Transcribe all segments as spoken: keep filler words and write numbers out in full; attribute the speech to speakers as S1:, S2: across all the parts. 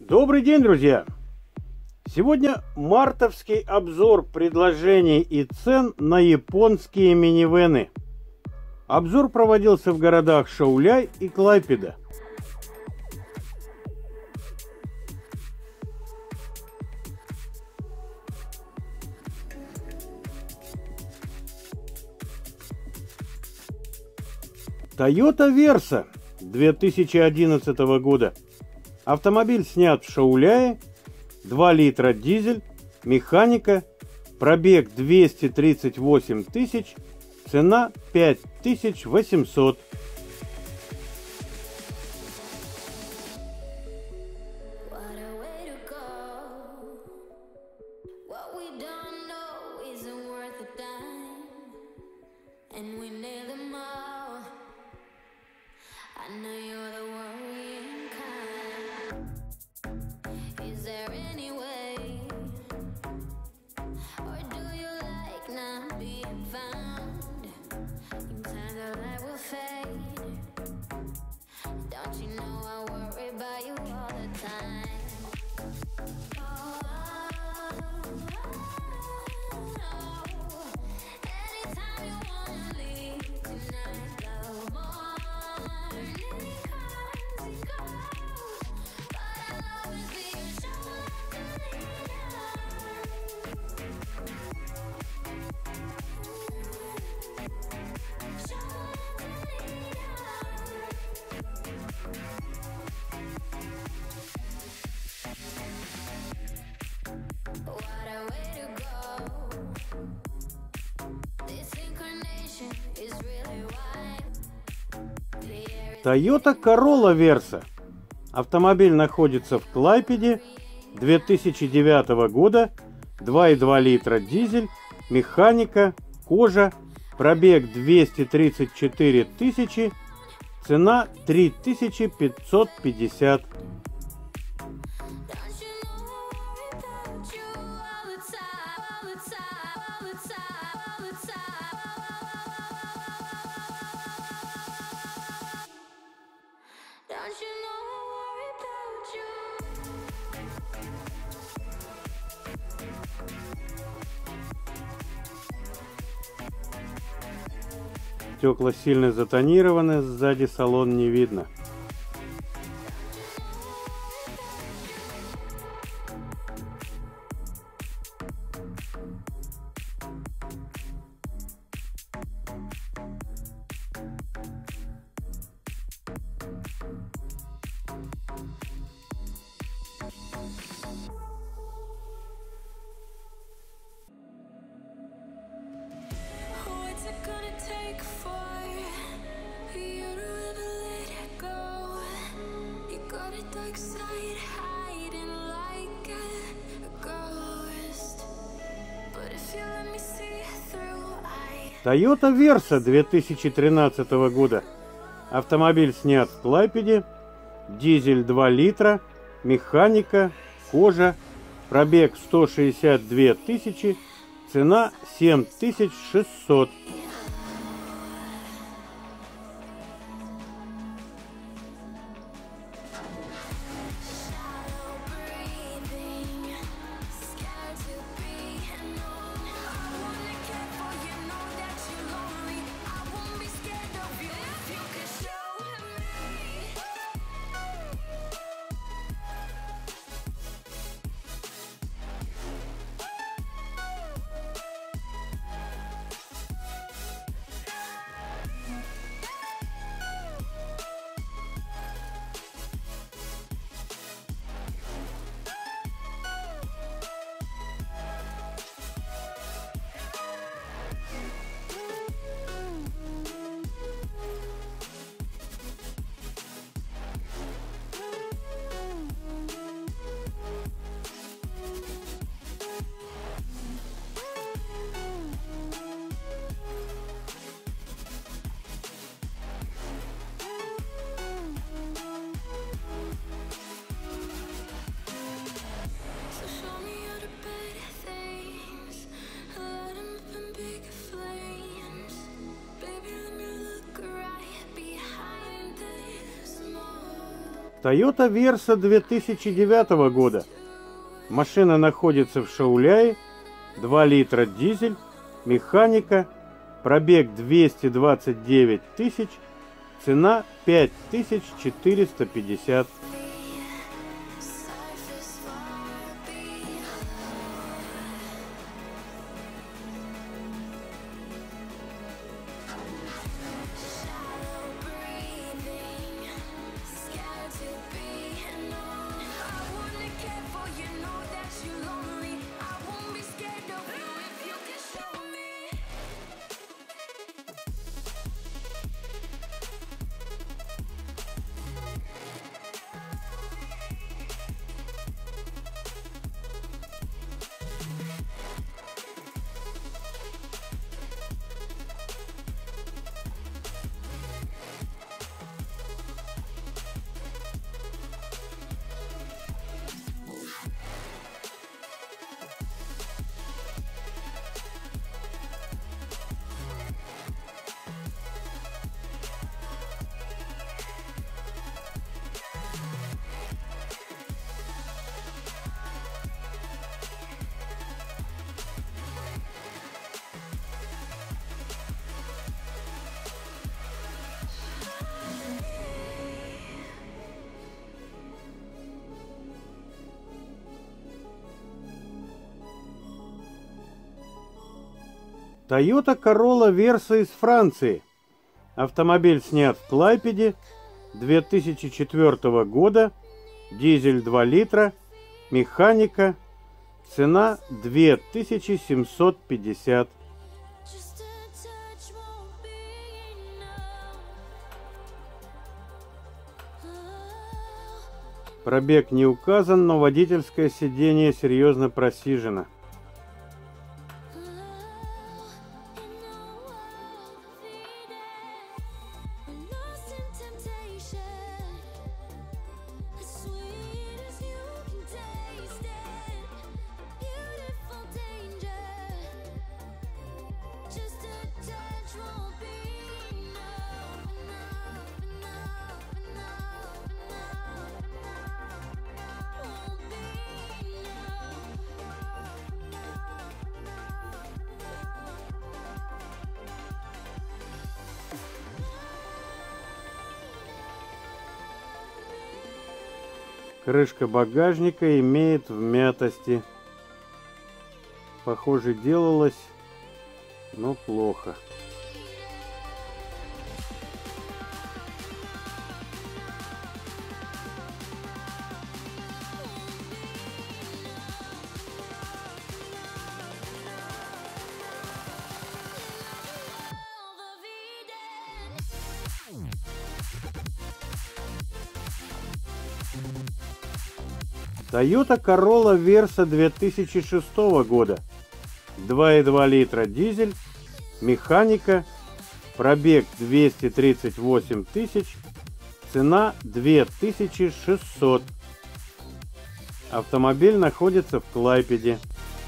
S1: Добрый день, друзья! Сегодня мартовский обзор предложений и цен на японские минивэны. Обзор проводился в городах Шауляй и Клайпеда. Toyota Versa две тысячи одиннадцатого года. Автомобиль снят в Шауляе, два литра дизель, механика, пробег двести тридцать восемь тысяч, цена пять тысяч восемьсот. Toyota Corolla Versa. Автомобиль находится в Клайпеде, две тысячи девятого года, два и два литра дизель, механика, кожа, пробег двести тридцать четыре тысячи, цена три тысячи пятьсот пятьдесят. Стекла сильно затонированы, сзади салон не видно. Toyota Versa две тысячи тринадцатого года. Автомобиль снят в Клайпеде, дизель два литра, механика, кожа, пробег сто шестьдесят две тысячи, цена семь тысяч шестьсот. Toyota Versa две тысячи девятого года. Машина находится в Шауляе, два литра дизель, механика, пробег двести двадцать девять тысяч, цена пять тысяч четыреста пятьдесят. Toyota Corolla Versa из Франции. Автомобиль снят в Клайпеде, две тысячи четвёртого года, дизель два литра, механика, цена две тысячи семьсот пятьдесят. Пробег не указан, но водительское сиденье серьезно просижено. Крышка багажника имеет вмятости. Похоже, делалось, но плохо. Toyota Corolla Versa две тысячи шестого года. два и два литра дизель, механика, пробег двести тридцать восемь тысяч, цена две тысячи шестьсот. Автомобиль находится в Клайпеде.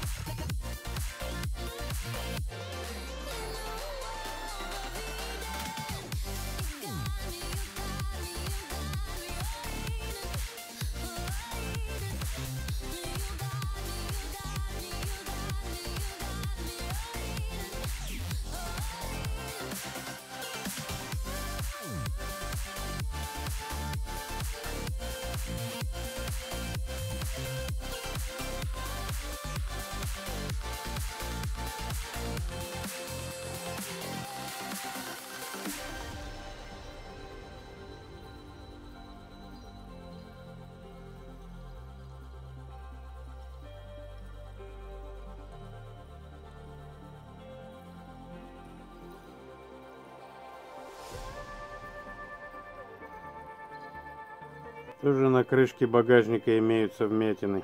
S1: Тоже на крышке багажника имеются вмятины.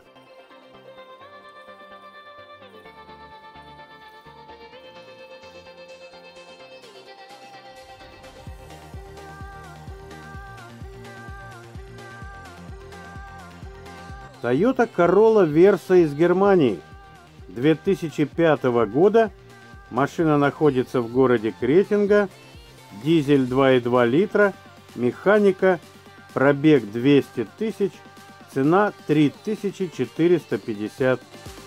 S1: Toyota Corolla Versa из Германии. две тысячи пятого года. Машина находится в городе Кретинга. Дизель два и два литра. Механика. пробег двести тысяч, цена три тысячи четыреста пятьдесят.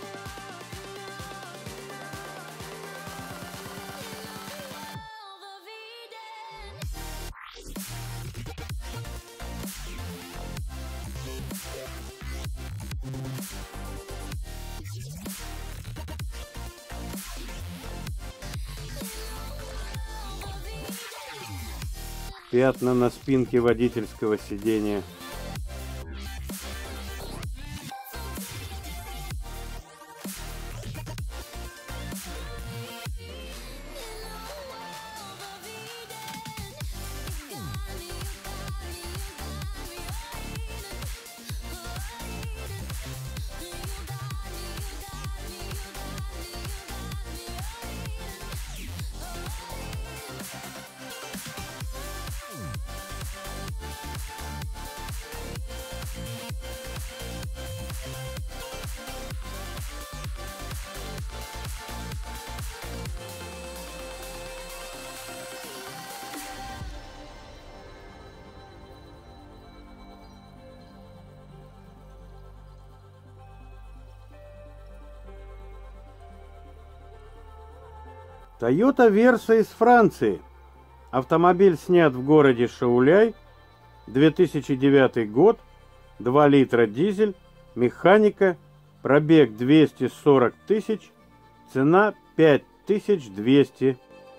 S1: Пятна на спинке водительского сидения. Toyota Versa из Франции. Автомобиль снят в городе Шауляй. две тысячи девятый год. два литра дизель. Механика. Пробег двести сорок тысяч. Цена пять тысяч двести.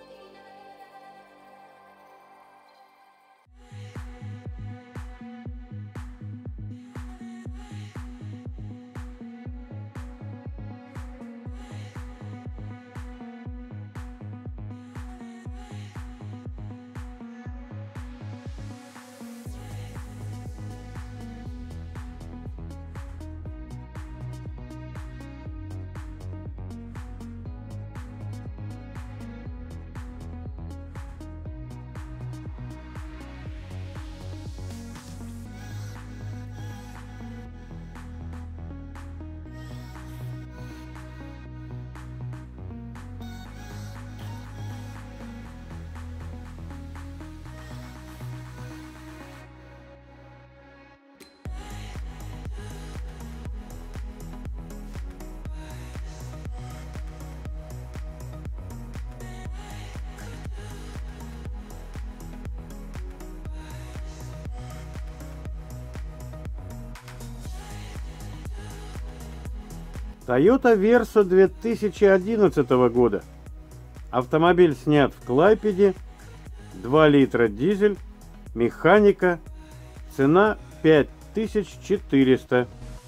S1: Toyota Versa две тысячи одиннадцатого года. Автомобиль снят в Клайпеде. два литра дизель. Механика. Цена пять тысяч четыреста.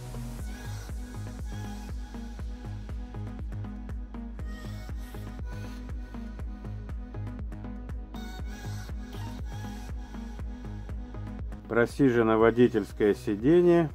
S1: Просижено водительское сиденье.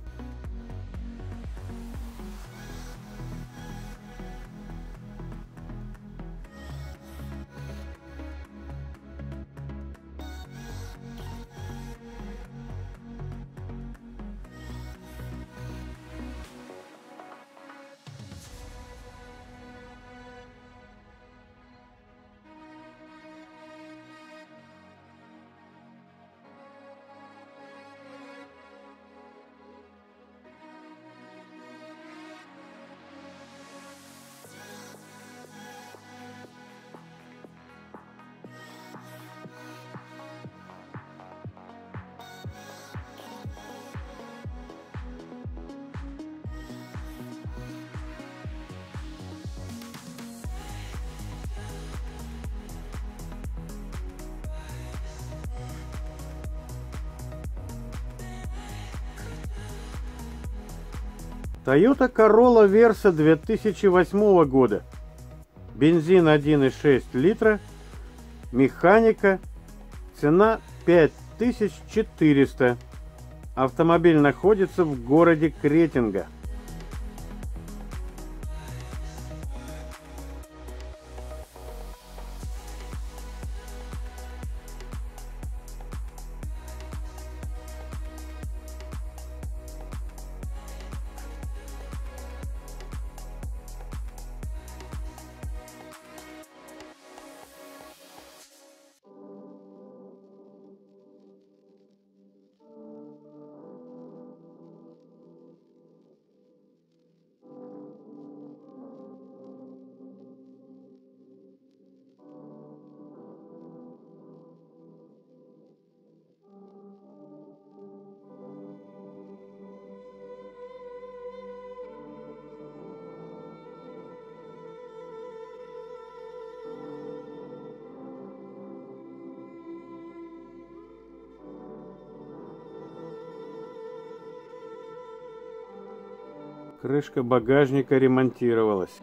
S1: Toyota Corolla Versa две тысячи восьмого года. Бензин один и шесть литра. Механика. Цена пять тысяч четыреста. Автомобиль находится в городе Кретинга. Крышка багажника ремонтировалась.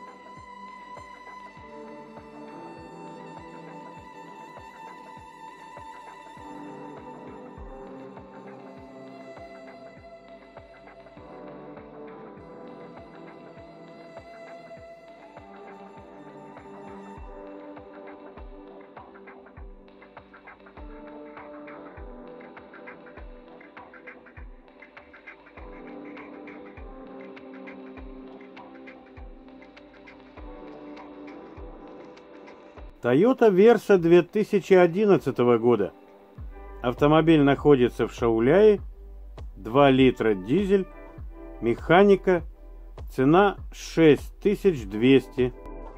S2: Toyota Versa две тысячи одиннадцатого года. Автомобиль находится в Шауляе, два литра дизель, механика, цена шесть тысяч двести.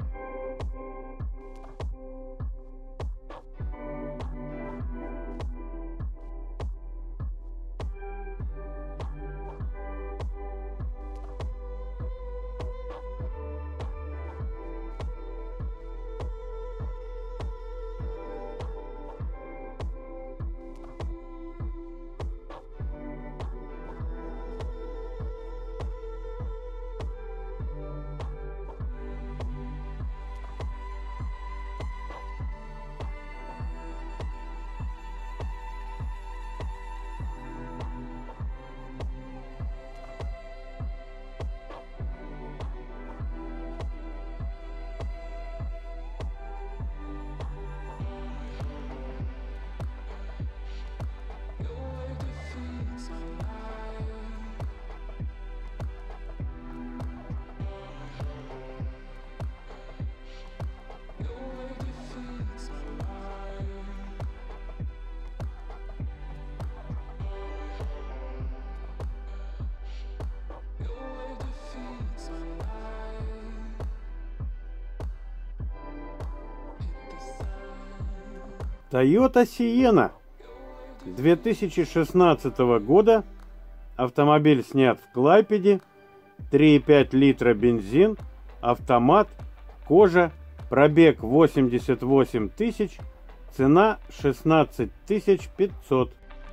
S1: Toyota Sienna две тысячи шестнадцатого года. Автомобиль снят в Клайпеде. три и пять литра бензин. Автомат. Кожа. Пробег восемьдесят восемь тысяч. Цена шестнадцать тысяч пятьсот.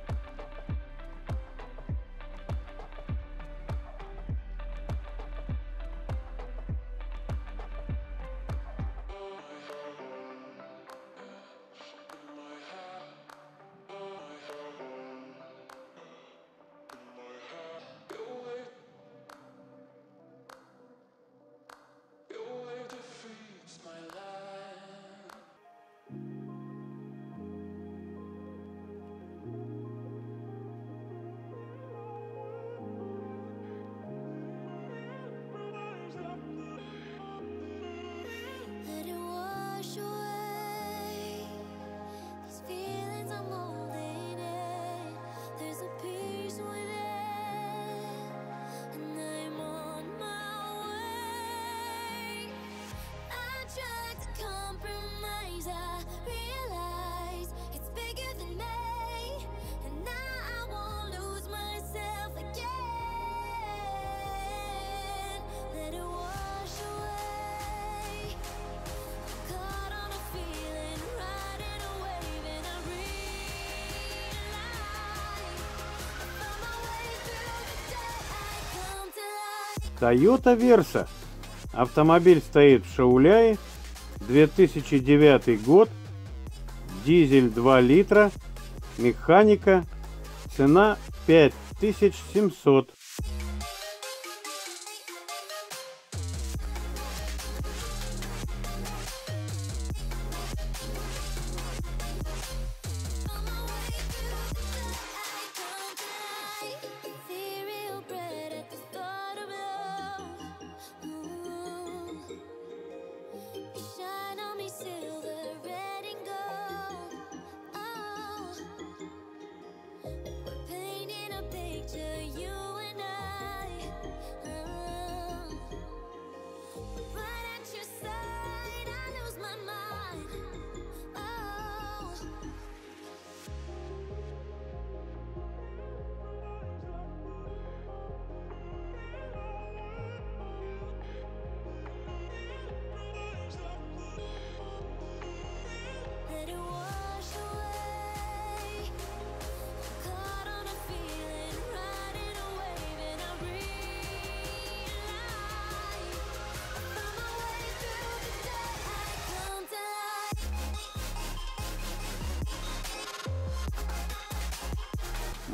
S2: Toyota Versa. Автомобиль стоит в Шауляе, две тысячи девятый год, дизель два литра, механика, цена пять тысяч семьсот.
S3: You and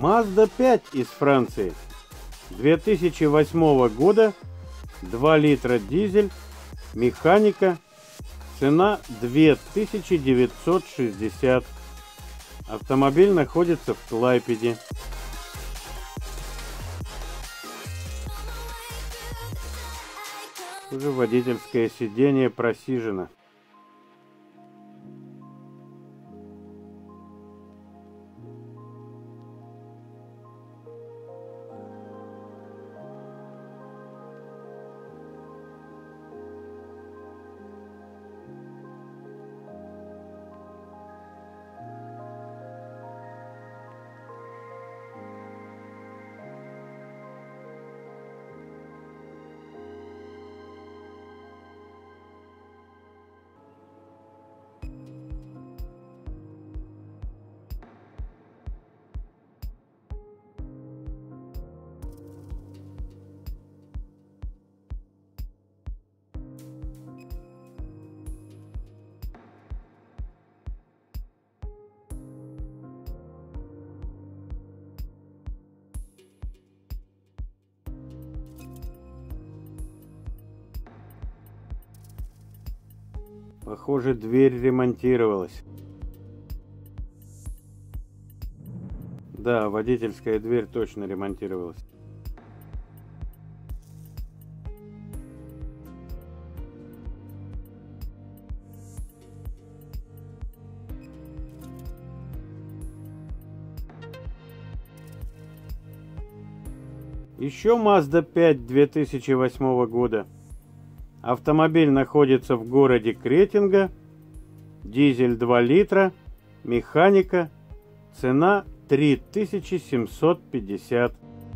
S1: Мазда пять из Франции. две тысячи восьмого года. два литра дизель. Механика. Цена две тысячи девятьсот шестьдесят. Автомобиль находится в Клайпеде. Уже водительское сиденье просижено. Похоже, дверь ремонтировалась. Да, водительская дверь точно ремонтировалась. Еще Мазда пять две тысячи восьмого года. Автомобиль находится в городе Кретинга. Дизель два литра. Механика. Цена три тысячи семьсот пятьдесят.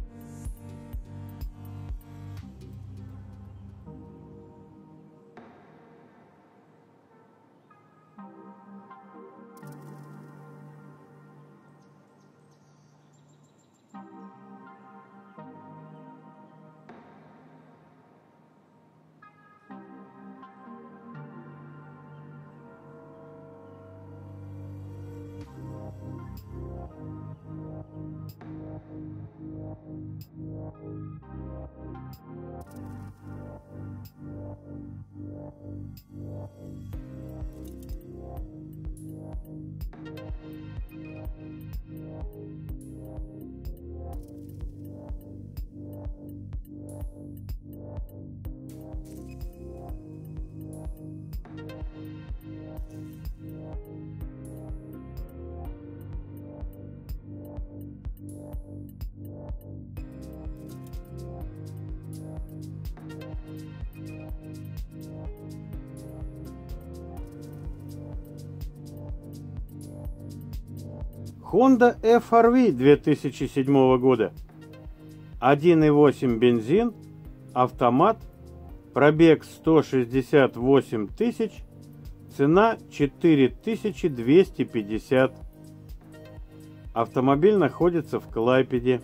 S1: Honda эф ар ви две тысячи седьмого года. один и восемь бензин, автомат, пробег сто шестьдесят восемь тысяч, цена четыре тысячи двести пятьдесят. Автомобиль находится в Клайпеде.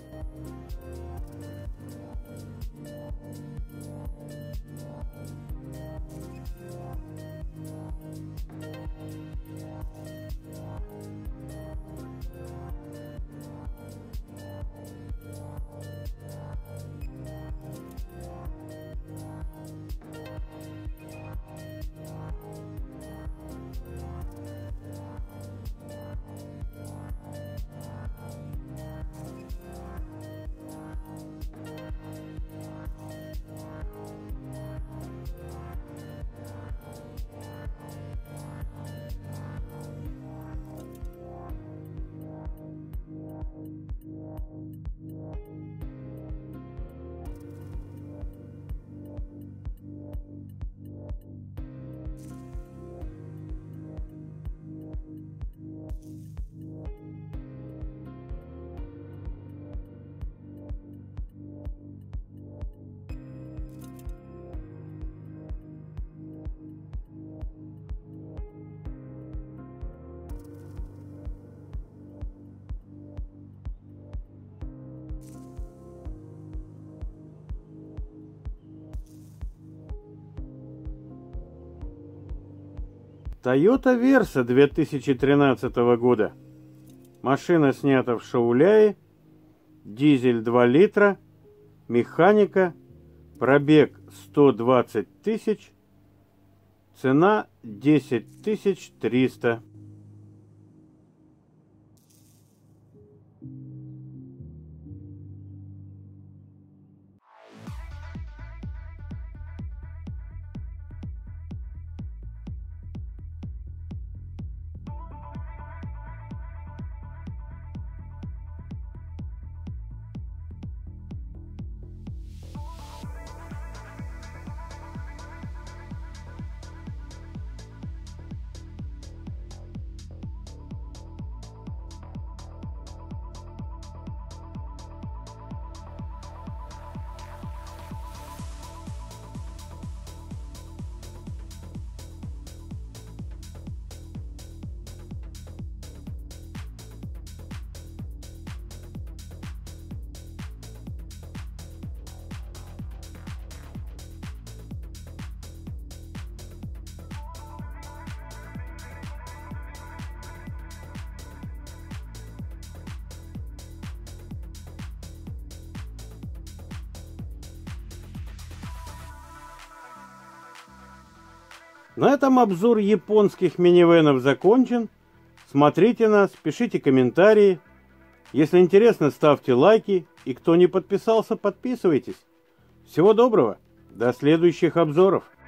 S1: Toyota Versa две тысячи тринадцатого года. Машина снята в Шауляе. дизель два литра, механика, пробег сто двадцать тысяч, цена десять тысяч триста. На этом обзор японских минивенов закончен. Смотрите нас, пишите комментарии. Если интересно, ставьте лайки. И кто не подписался, подписывайтесь. Всего доброго. До следующих обзоров.